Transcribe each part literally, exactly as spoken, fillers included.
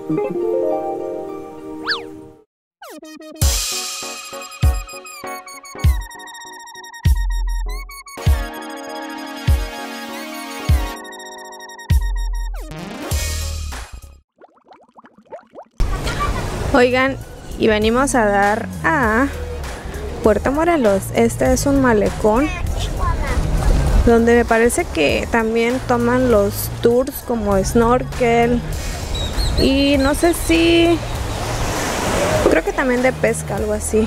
Oigan, y venimos a dar a Puerto Morelos. Este es un malecón donde me parece que también toman los tours como snorkel y no sé si, creo que también de pesca, algo así.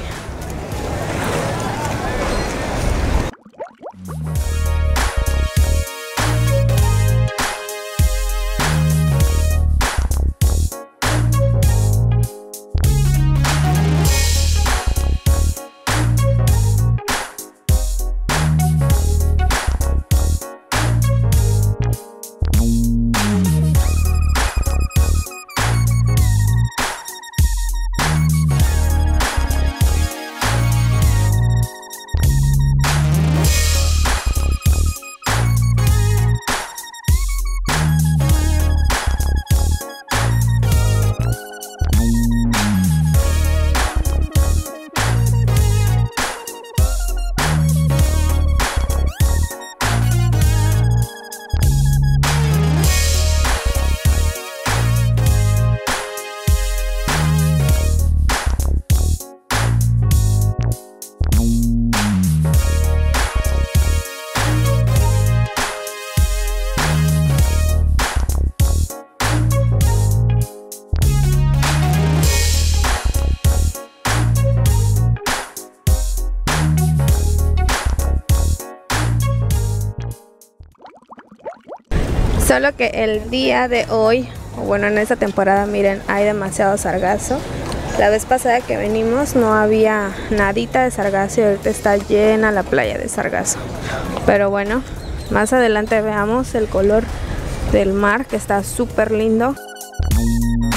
Solo que el día de hoy, o bueno, en esta temporada, miren, hay demasiado sargazo. La vez pasada que venimos no había nadita de sargazo y ahorita está llena la playa de sargazo. Pero bueno, más adelante veamos el color del mar, que está súper lindo.